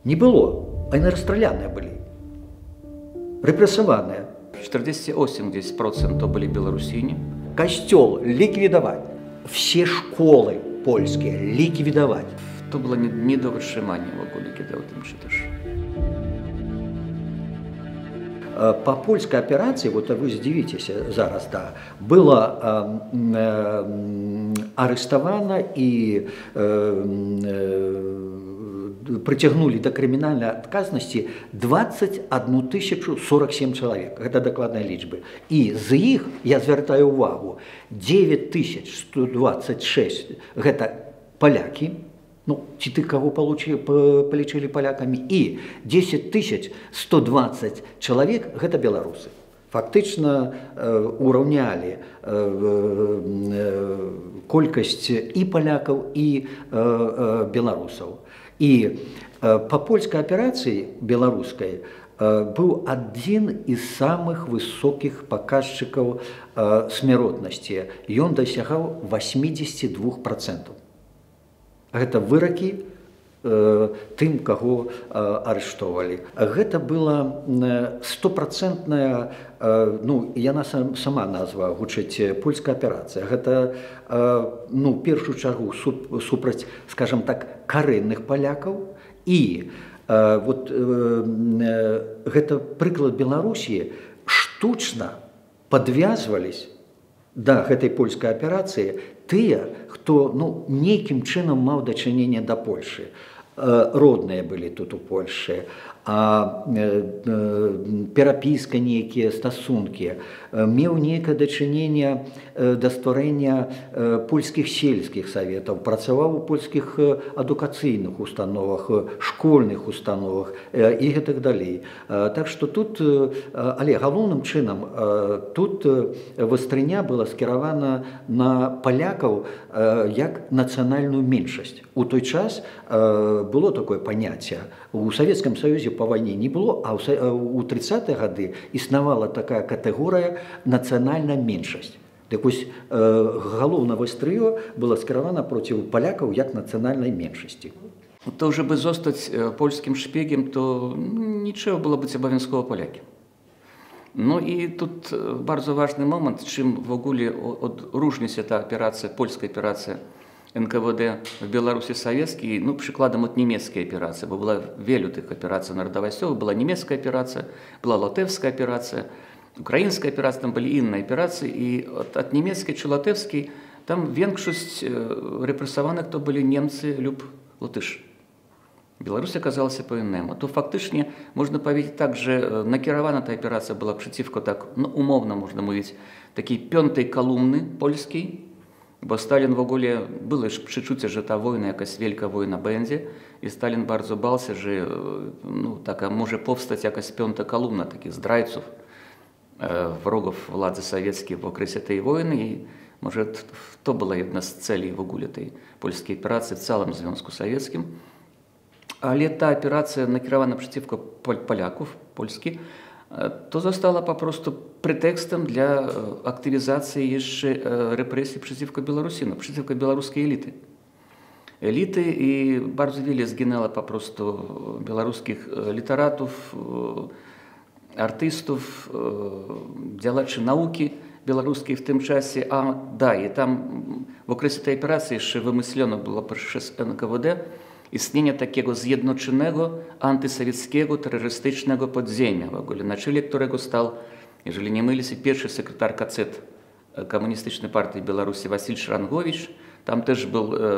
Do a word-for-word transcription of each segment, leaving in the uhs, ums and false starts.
Не было, а яны расстраляныя былі, рэпрэсаваныя. чатырдзесят восемь процентов были белорусини. Костел ликвидовать, все школы польские ликвидовать. То было недовышимание в огуле, когда вот им читаешь. По польской операции, вот вы здивитесь зараз, да, было э, э, арестовано и э, э, притягнули до криминальной отказности двадцать одну тысячу сорок семь человек. Это докладные личбы. И за их, я звертаю увагу, девять тысяч сто двадцать шесть это поляки. Ну, ці ты кого полечили поляками, и десять тысяч сто двадцать человек – это белорусы. Фактично э, уравняли э, э, колькость и поляков, и э, э, белорусов. И э, по польской операции белорусской э, был один из самых высоких показчиков э, смертности. И он достигал восьмидесяти двух процентов. Гэта выракі э, тым, каго э, арыштоўвалі. Гэта была стопроцентная, э, ну, яна сам, сама назва гучыць польская аперацыя. Гэта, э, ну, першую чаргу суп, супраць, скажем так, карэнных палякаў. І э, вот, э, э, гэта прыклад Беларусі штучна падвязвались да гэтай польскай аперацыі тыя, хто ну, нейкім чынам маў дачыненне да Польшы. Родныя былі тут у Польшы, а перапіска нейкія стасункі, меў нейкае дачыненне да стварэння польскіх сельскіх саветаў, працаваў у польскіх адукацыйных установах, школьных установах і гэтак далей. Так што тут, але галоўным чынам, тут вастрыня была скіравана на палякаў як нацыянальную меншасць. У той час было такое паняцце. У Савецкім Саюзе по вайне не было, а ў тридцатыя гады існавала такая катэгорыя нацыянальная меншасць. Так вось галоўнае вастрыё было скіравана проці палякаў як нацыянальнай меншасці. То уже бы zostać польскім шпігем, то нічого було бути обов'язково поляків. Ну і тут bardzo ważny moment, czym w ogóle odróżni się ta operacja, polska operacja эн ка вэ дэ в Беларуси советский, ну, прикладом от немецкой операции, бо была wielu tych операций народовойсковых, была немецкая операция, была латевская операция, украинская операция, там были inne операции, и от, от немецкой чи латевской там większość репрессованных то были немцы lub латыш. Беларусь оказалась по-инному. То фактично можно powiedzieć так, że nakierowana ta operacja była przeciwko, tak no, umowno można mówić, takiej piątej kolumny polskiej, bo Stalin w ogóle było przeczucie, że ta wojna, jakaś wielka wojna będzie i Stalin bardzo bał się, że no, taka może powstać jakaś piąta kolumna takich zdrajców, e, wrogów władzy sowieckiej w okresie tej wojny i może to była jedna z celi w ogóle tej polskiej operacji w całym Związku Sowieckim. Ale ta operacja nakierowana przeciwko Pol Polaków, Polski, to została po prostu pretekstem dla aktywizacji jeszcze represji przeciwko Białorusinów, przeciwko białoruskiej elity. Elity i bardzo wiele zginęło po prostu białoruskich literatów, artystów, działaczy nauki białoruskiej w tym czasie, a dalej, tam w okresie tej operacji jeszcze wymyślono było przez эн ка вэ дэ istnienie takiego zjednoczonego, antysowieckiego, terrorystycznego podziemia, w ogóle, na czele którego stał, jeżeli nie mylę się, pierwszy sekretarz ka zet Komunistycznej Partii Białorusi Wasyl Szrangowicz, tam też był e,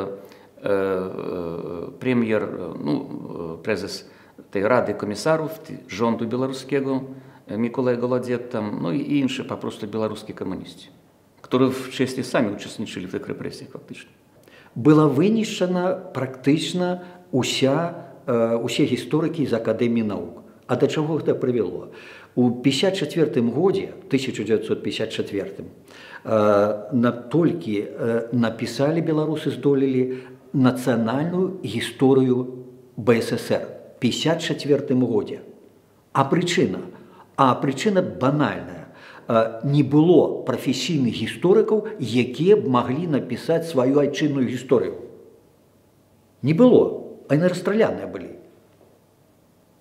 e, premier, no, prezes tej Rady Komisarów rządu białoruskiego, Mikołaj Golodiet, tam, no i inni po prostu białoruskie komuniści, którzy wcześniej sami uczestniczyli w tych represjach faktycznie. Была вынішчана практычна уся, э, усе гісторыкі з Акадэміі наук. А да чаго гэта прывяло? У пятьдесят четвёртым годзе, тысяча девятьсот пятьдесят четвёртым, э, на толькі э, напісалі беларусы здолелі нацыянальную гісторыю бэ эс эс эр в пятьдесят четвёртым годзе. А прычына? А прычына банальная. Не было прафесійных гісторыкаў, якія б маглі напісаць сваю айчынную гісторыю. Не было, а яны расстраляныя былі.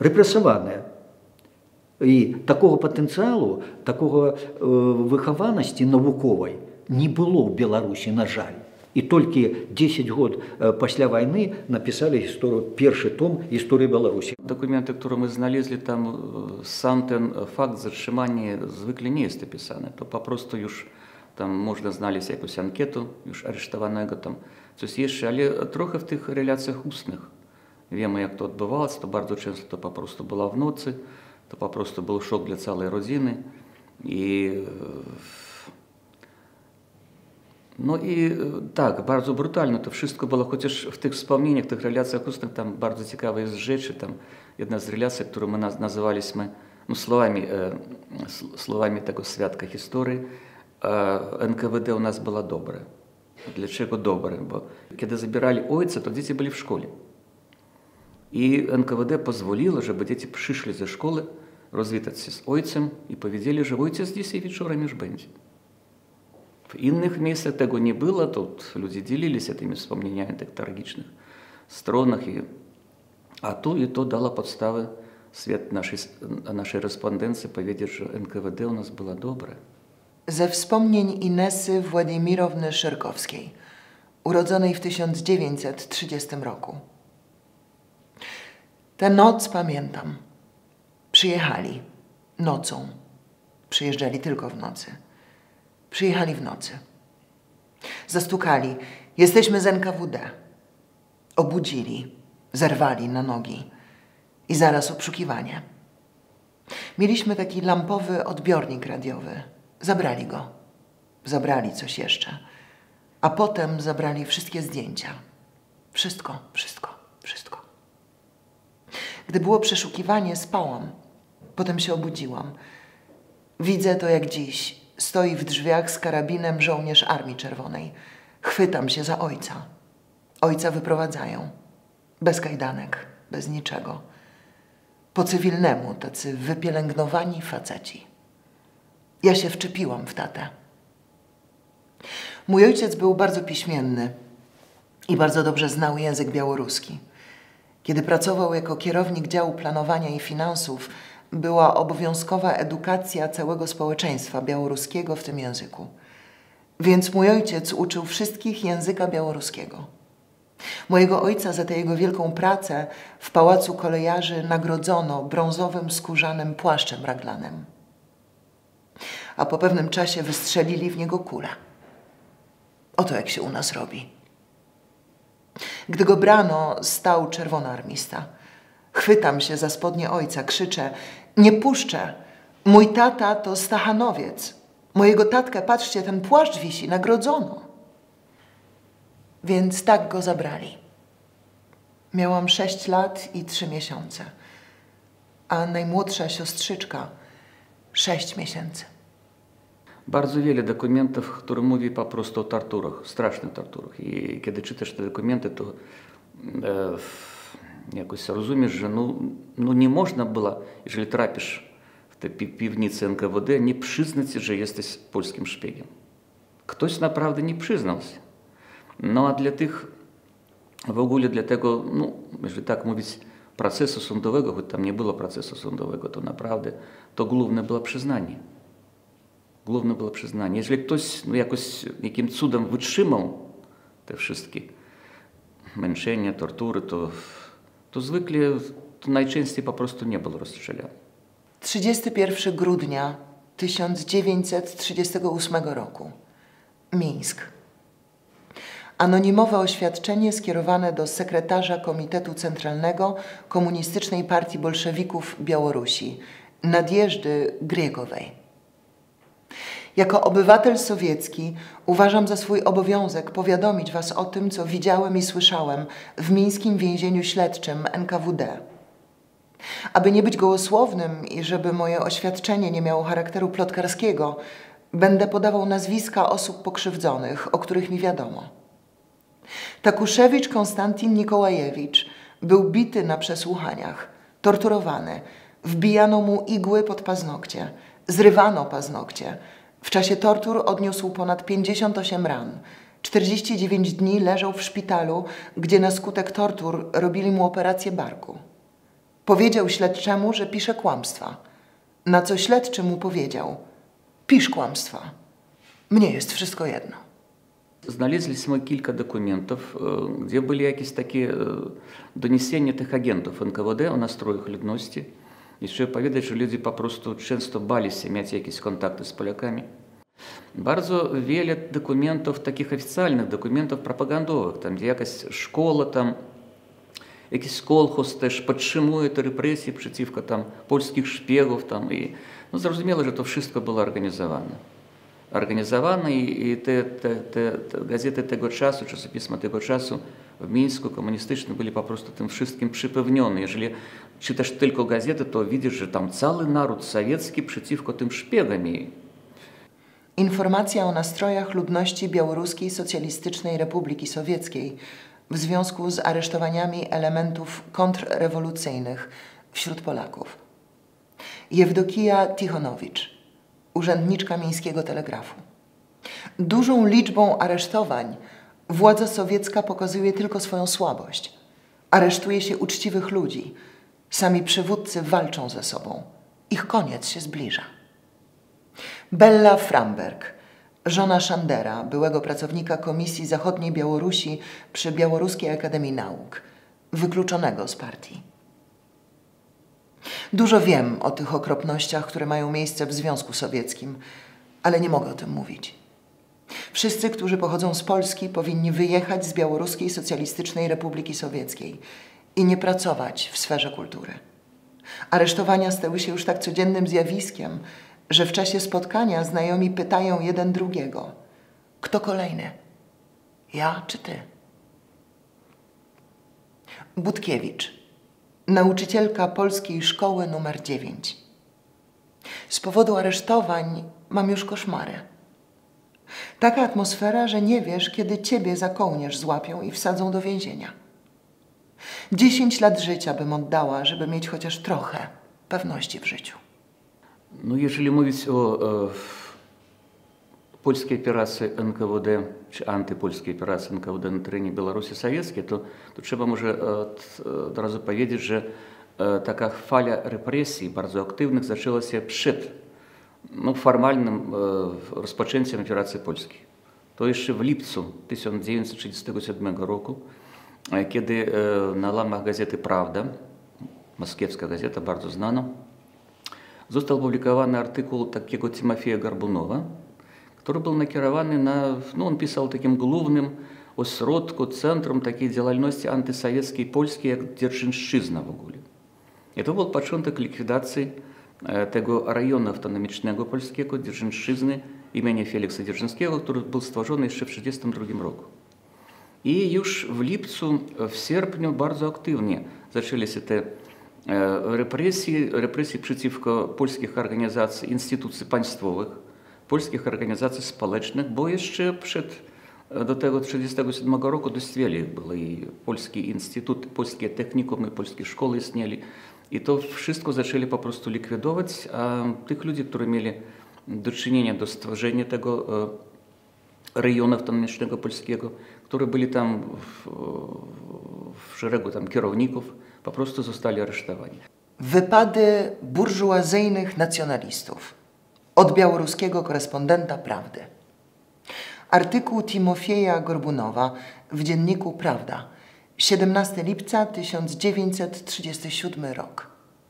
рэпрэсаваныя. І такого патэнцыялу, такого э, выхаванасці навуковай не было ў Беларусі, на жаль. І толькі дзесяць год э, пасля вайны напісалі гісторыю, першы том гісторыі Беларусі. Документы, которые мы знaleźli, там сам ten факт zatrzymania zwykle nie jest opisany. To po prostu już tam można znaleźć jakąś ankietę już aresztowanego tam, coś jeszcze, ale trochę w tych relacjach ustnych. Wiemy, jak to odbywało, to bardzo często to po prostu było w nocy, to po prostu był szok dla całej rodziny. I no i tak, bardzo brutalne to wszystko było, chociaż w tych wspomnieniach, w tych relacjach ustnych tam bardzo ciekawe jest rzeczy. Tam jedna z relacji, którą my nazywaliśmy no, słowami, e, słowami tego świadka historii, e, N K W D u nas było dobre. Dlaczego dobre? Bo kiedy zabierali ojca, to dzieci byli w szkole. I N K W D pozwoliło, żeby dzieci przyszli ze szkoły, rozwitać się z ojcem i powiedzieli, że ojciec dzisiaj wieczorem już będzie. W innych miejscach tego nie było, to ludzie dzielili się tymi wspomnieniami tych tragicznych stronach. I, a tu i to dało podstawę świat naszej, naszej respondencji powiedzieć, że N K W D u nas było dobre. Ze wspomnień Inesy Władimirowny Szyrkowskiej, urodzonej w tysiąc dziewięćset trzydziestym roku. Tę noc pamiętam. Przyjechali nocą. Przyjeżdżali tylko w nocy. Przyjechali w nocy. Zastukali. Jesteśmy z N K W D. Obudzili. Zerwali na nogi. I zaraz obszukiwanie. Mieliśmy taki lampowy odbiornik radiowy. Zabrali go. Zabrali coś jeszcze. A potem zabrali wszystkie zdjęcia. Wszystko, wszystko, wszystko. Gdy było przeszukiwanie, spałam. Potem się obudziłam. Widzę to jak dziś. Stoi w drzwiach z karabinem żołnierz Armii Czerwonej. Chwytam się za ojca. Ojca wyprowadzają. Bez kajdanek, bez niczego. Po cywilnemu, tacy wypielęgnowani faceci. Ja się wczepiłam w tatę. Mój ojciec był bardzo piśmienny i bardzo dobrze znał język białoruski. Kiedy pracował jako kierownik działu planowania i finansów, była obowiązkowa edukacja całego społeczeństwa białoruskiego w tym języku. Więc mój ojciec uczył wszystkich języka białoruskiego. Mojego ojca za tę jego wielką pracę w Pałacu Kolejarzy nagrodzono brązowym skórzanym płaszczem raglanem. A po pewnym czasie wystrzelili w niego kulę. Oto jak się u nas robi. Gdy go brano, stał czerwonoarmista. Chwytam się za spodnie ojca, krzyczę: nie puszczę! Mój tata to Stachanowiec. Mojego tatkę, patrzcie, ten płaszcz wisi, nagrodzono. Więc tak go zabrali. Miałam sześć lat i trzy miesiące, a najmłodsza siostrzyczka sześć miesięcy. Bardzo wiele dokumentów, które mówi po prostu o torturach, strasznych torturach. I kiedy czytasz te dokumenty, to e, jakoś rozumiesz, że no, no nie można było, jeżeli trafisz w te pi piwnicy N K W D, nie przyznać się, że jesteś polskim szpiegiem. Ktoś naprawdę nie przyznał się. No a dla tych, w ogóle dla tego, no, jeżeli tak mówić, procesu sądowego, choć tam nie było procesu sądowego, to naprawdę to główne było przyznanie. Główne było przyznanie. Jeżeli ktoś no, jakoś, jakim cudem wytrzymał te wszystkie męczenia, tortury, to, to zwykle, to najczęściej po prostu nie był rozstrzelany. trzydziestego pierwszego grudnia tysiąc dziewięćset trzydziestego ósmego roku. Mińsk. Anonimowe oświadczenie skierowane do sekretarza Komitetu Centralnego Komunistycznej Partii Bolszewików Białorusi, Nadjeżdy Griegowej. Jako obywatel sowiecki uważam za swój obowiązek powiadomić was o tym, co widziałem i słyszałem w mińskim więzieniu śledczym N K W D. Aby nie być gołosłownym i żeby moje oświadczenie nie miało charakteru plotkarskiego, będę podawał nazwiska osób pokrzywdzonych, o których mi wiadomo. Takuszewicz Konstantin Nikołajewicz był bity na przesłuchaniach, torturowany, wbijano mu igły pod paznokcie, zrywano paznokcie. W czasie tortur odniósł ponad pięćdziesiąt osiem ran. czterdzieści dziewięć dni leżał w szpitalu, gdzie na skutek tortur robili mu operację barku. Powiedział śledczemu, że pisze kłamstwa. Na co śledczy mu powiedział: pisz kłamstwa. Mnie jest wszystko jedno. Znaleźliśmy kilka dokumentów, gdzie były jakieś takie doniesienia tych agentów N K W D o nastrojach ludności. Jeszcze powiedzieć, że ludzie po prostu często bali się mieć jakieś kontakty z Polakami. Bardzo wiele dokumentów, takich oficjalnych dokumentów propagandowych, tam gdzie jakaś szkoła, tam jakiś kolchos też podtrzymuje te represje przeciwko tam polskich szpiegów tam i no zrozumiałe, że to wszystko było organizowane. Organizowane i, i te, te, te, te gazety tego czasu, czasopisma tego czasu w Mińsku komunistyczne byli po prostu tym wszystkim przypewnione. Jeżeli czytasz tylko gazety, to widzisz, że tam cały naród sowiecki przeciwko tym szpiegom. Informacja o nastrojach ludności Białoruskiej Socjalistycznej Republiki Sowieckiej w związku z aresztowaniami elementów kontrrewolucyjnych wśród Polaków. Jewdokija Tichonowicz, urzędniczka Miejskiego Telegrafu. Dużą liczbą aresztowań władza sowiecka pokazuje tylko swoją słabość. Aresztuje się uczciwych ludzi. Sami przywódcy walczą ze sobą. Ich koniec się zbliża. Bella Framberg, żona Szandera, byłego pracownika Komisji Zachodniej Białorusi przy Białoruskiej Akademii Nauk, wykluczonego z partii. Dużo wiem o tych okropnościach, które mają miejsce w Związku Sowieckim, ale nie mogę o tym mówić. Wszyscy, którzy pochodzą z Polski, powinni wyjechać z Białoruskiej Socjalistycznej Republiki Sowieckiej i nie pracować w sferze kultury. Aresztowania stały się już tak codziennym zjawiskiem, że w czasie spotkania znajomi pytają jeden drugiego: kto kolejny? Ja czy ty? Budkiewicz, nauczycielka polskiej szkoły numer dziewięć. Z powodu aresztowań mam już koszmary. Taka atmosfera, że nie wiesz, kiedy ciebie za kołnierz złapią i wsadzą do więzienia. Dziesięć lat życia bym oddała, żeby mieć chociaż trochę pewności w życiu. No, jeżeli mówić o e, polskiej operacji N K W D, czy antypolskiej operacji N K W D na terenie Białorusi Sowieckiej, to, to trzeba może od, od razu powiedzieć, że e, taka fala represji bardzo aktywnych zaczęła się przed no, formalnym e, rozpoczęciem operacji polskiej. To jeszcze w lipcu tysiąc dziewięćset trzydziestego siódmego roku, e, kiedy e, na łamach gazety Prawda, moskiewska gazeta, bardzo znana, został opublikowany artykuł takiego Timofeja Gorbunowa, który był nakierowany na, no on pisał takim głównym ośrodku, centrum takiej działalności antysowieckiej Polski, jak Dzierżyńszczyzna w ogóle. I to był początek likwidacji tego rejonu autonomicznego polskiego, Dzierżyńszczyzny imienia Feliksa Dzierżyńskiego, który był stworzony jeszcze w tysiąc dziewięćset trzydziestym drugim roku. I już w lipcu, w sierpniu bardzo aktywnie zaczęły się te represji, represji przeciwko polskich organizacji, instytucji państwowych, polskich organizacji społecznych, bo jeszcze przed do tego tysiąc dziewięćset trzydziestego siódmego roku dość wiele było i polski instytut, polskie technikumy, polskie szkoły istnieli. I to wszystko zaczęli po prostu likwidować, a tych ludzi, którzy mieli do czynienia do stworzenia tego rejonu autonomicznego polskiego, którzy byli tam w, w szeregu tam kierowników, po prostu zostali aresztowani. Wypady burżuazyjnych nacjonalistów. Od białoruskiego korespondenta Prawdy. Artykuł Timofeja Gorbunowa w dzienniku Prawda, siedemnastego lipca tysiąc dziewięćset trzydziesty siódmy rok.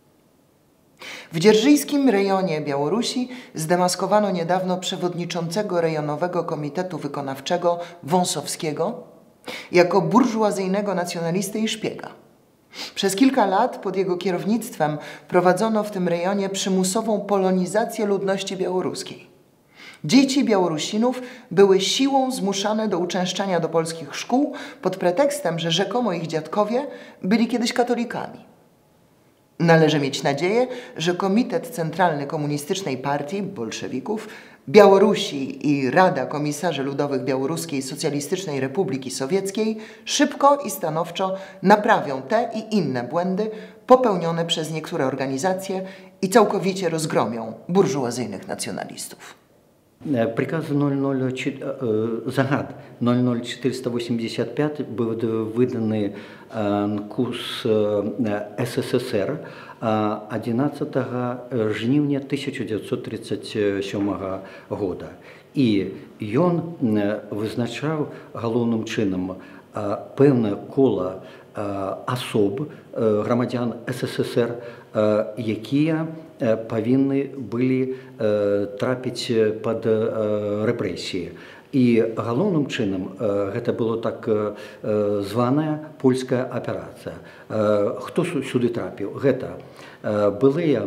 W dzierżyńskim rejonie Białorusi zdemaskowano niedawno przewodniczącego rejonowego komitetu wykonawczego Wąsowskiego jako burżuazyjnego nacjonalistę i szpiega. Przez kilka lat pod jego kierownictwem prowadzono w tym rejonie przymusową polonizację ludności białoruskiej. Dzieci Białorusinów były siłą zmuszane do uczęszczania do polskich szkół pod pretekstem, że rzekomo ich dziadkowie byli kiedyś katolikami. Należy mieć nadzieję, że Komitet Centralny Komunistycznej Partii Bolszewików, Białorusi i Rada Komisarzy Ludowych Białoruskiej Socjalistycznej Republiki Sowieckiej szybko i stanowczo naprawią te i inne błędy popełnione przez niektóre organizacje i całkowicie rozgromią burżuazyjnych nacjonalistów. Приказ ноль ноль загад ноль ноль четыреста восемьдесят пять был выдан НКУС СССР одиннадцатого жнівня тысяча девятьсот тридцать седьмого года. І ён вызначаў галоўным чынам пэўнае кола асоб, грамадзян СССР, якія павінны былі трапіць пад рэпрэсіі. І галоўным чынам гэта было так званая польская аперацыя. Хто сюды трапіў? Гэта былыя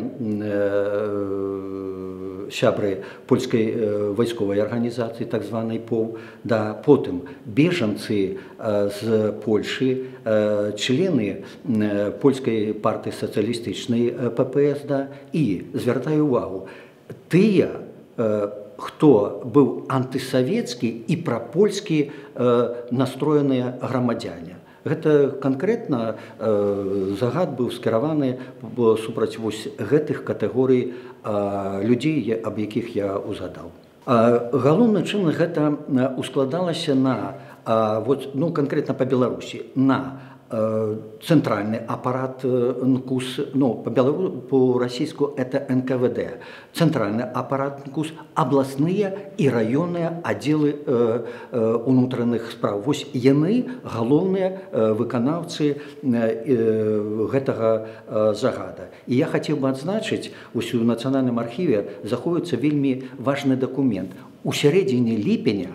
сябры польскай вайсковай арганізацыі, так званай ПОВ, да, потым бежанцы з Польшы, члены польскай партыі сацыялістычнай ППС, да, і, звяртаю увагу, тыя, хто быў антысавецкі і прапольскі настроеныя грамадзяне. Гэта канкрэтна загад быў скіраваны супраць вось гэтых катэгорый людзей, аб якіх я узгадаў. Галоўным чынам гэта ускладалася на, вот, ну, канкрэтна па Беларусі, на центральный аппарат НКУС, ну, по-российску это эн ка вэ дэ, центральный аппарат НКУС, областные и районные отделы э, э, внутренних справ. Вось яны галоўныя э, выканаўцы э, гэтага э, загада. И я хотел бы адзначыць, вось у Нацыянальным архіве захоўваецца вельмі важны документ. У сярэдзіне ліпеня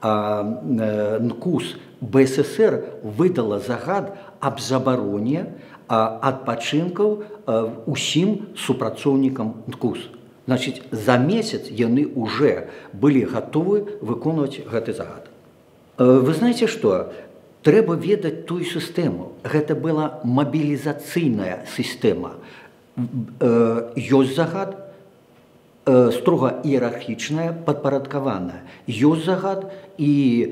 НКУС бэ эс эс эр выдала загад аб забароне адпачынкаў усім супрацоўнікам НКУС. Значит, за месяц яны уже былі гатовы выконваць гэты загад. Вы знаете что? Трэба ведаць тую сістэму. Гэта была мабілізацыйная сістэма. Ёсць загад, строга іерархічная, падпарадкаваная. Ёсць загад, і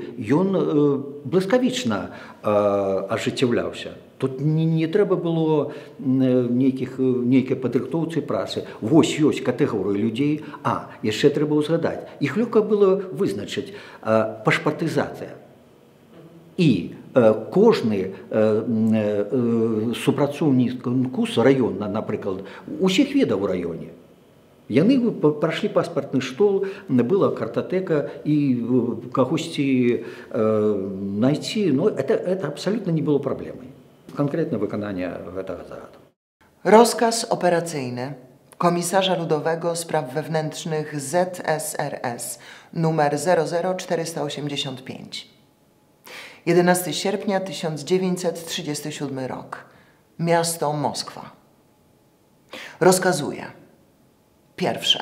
ён блискавічна ажыццяўляўся. Тут не, не трэба было нейкіх, нейкай падрыхтоўцы працы. Вось ёсць катэгорыі людзей. А, яшчэ трэба ўзгадаць. Іх лёгка было вызначыць. Пашпартызацыя. І кожны супрацоўнік НКУС раённа, напрыклад, усіх ведаў у раёне. Яны прайшлі паспартны штол, была картатэка, і кагосьці знайсці, ну, это, это абсолютно не было праблемай. Konkretne wykonanie tego zaradu. Rozkaz operacyjny Komisarza Ludowego Spraw Wewnętrznych Z S R S numer zero zero czterysta osiemdziesiąt pięć. jedenastego sierpnia tysiąc dziewięćset trzydziesty siódmy rok. Miasto Moskwa. Rozkazuje. Pierwsze.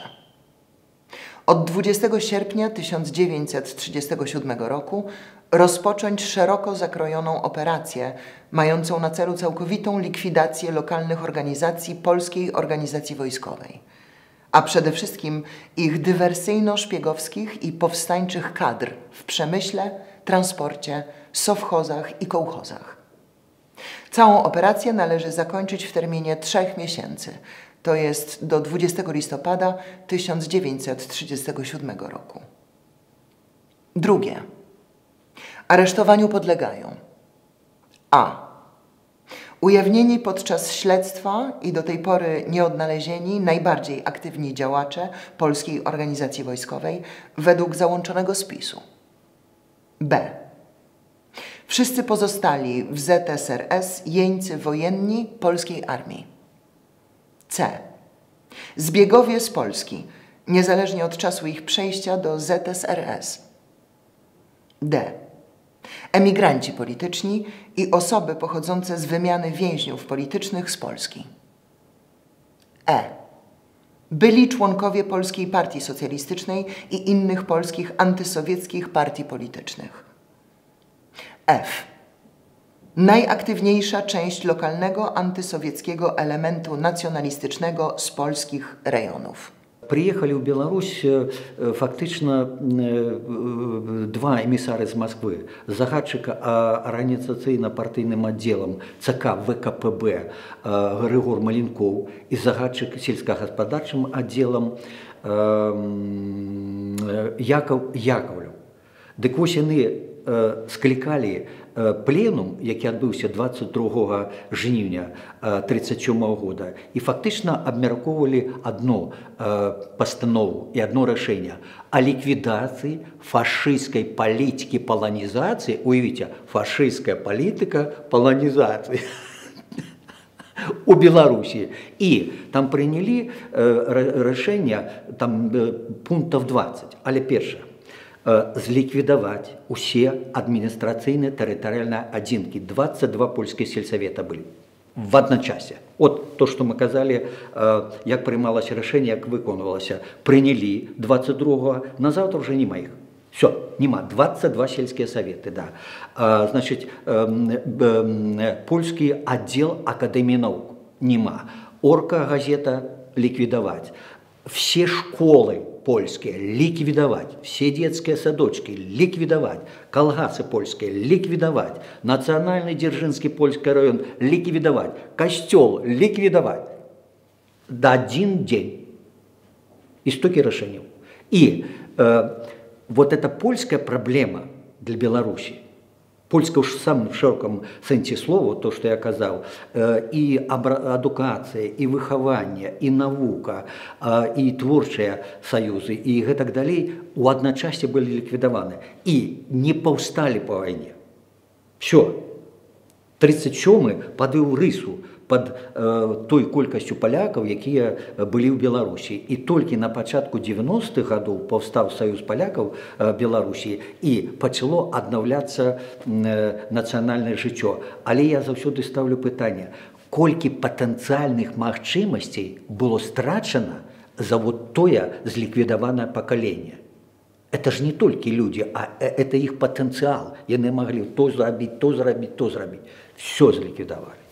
Od dwudziestego sierpnia tysiąc dziewięćset trzydziestego siódmego roku rozpocząć szeroko zakrojoną operację mającą na celu całkowitą likwidację lokalnych organizacji Polskiej Organizacji Wojskowej, a przede wszystkim ich dywersyjno-szpiegowskich i powstańczych kadr w przemyśle, transporcie, sowchozach i kołchozach. Całą operację należy zakończyć w terminie trzech miesięcy, to jest do dwudziestego listopada tysiąc dziewięćset trzydziestego siódmego roku. Drugie. Aresztowaniu podlegają a. Ujawnieni podczas śledztwa i do tej pory nieodnalezieni najbardziej aktywni działacze Polskiej Organizacji Wojskowej według załączonego spisu. b. Wszyscy pozostali w Z S R S jeńcy wojenni Polskiej Armii. c. Zbiegowie z Polski, niezależnie od czasu ich przejścia do Z S R S. d. Emigranci polityczni i osoby pochodzące z wymiany więźniów politycznych z Polski. E. Byli członkowie Polskiej Partii Socjalistycznej i innych polskich antysowieckich partii politycznych. F. Najaktywniejsza część lokalnego antysowieckiego elementu nacjonalistycznego z polskich rejonów. приехали в Беларусь фактично два эмиссары из Москвы. Загадчик организационно-партийным отделом ЦК ВКПБ Григор Маленков и загадчик сельскохозяйственным отделом Яков Яковлев. Дык вось яны скликали пленум, який адбыўся двадцать другого жніўня тридцать сёмого года, и фактично абмяркоўвалі одну постанову и одно решение о ликвидации фашистской политики полонизации. Уявите, фашистская политика полонизации у Беларуси. И там приняли решение, там пунктов двадцать, але перше. Зликвидовать все административные территориальные одинки. двадцать два польские сельсовета были в одночасье. Вот то, что мы казали, как принималось решение, как выконывалось. Приняли двадцать другого, на завтра уже нема их. Все, нема. двадцать два сельские советы, да. Значит, польский отдел Академии наук нема. Орка газета ликвидовать. Все школы польские ликвидовать, все детские садочки ликвидовать, колгасы польские ликвидовать, национальный Дзержинский польский район ликвидовать, костел ликвидовать. Да один день. И столько решений. И э, вот эта польская проблема для Беларуси, польская уж в самом широком сенсе слова, то, что я казал, и адукация, и выхование, и наука, и творчие союзы, и так далее, у одночасье были ликвидованы. И не повстали по войне. Все. тридцать сёмы подвел рысу под э, той колькостью поляков, якія были в Беларуси. И только на початку девяностых годов повстал Союз поляков э, Беларуси и почало обновляться э, национальное жыццё. Але я заўсёды ставлю пытанне, колькі потенциальных магчымасцей было страчено за вот тое зликвидованное поколение. Это же не только люди, а это их потенциал. Яны могли то зрабіць, то зрабіць, то зрабіць. Все зликвидовали.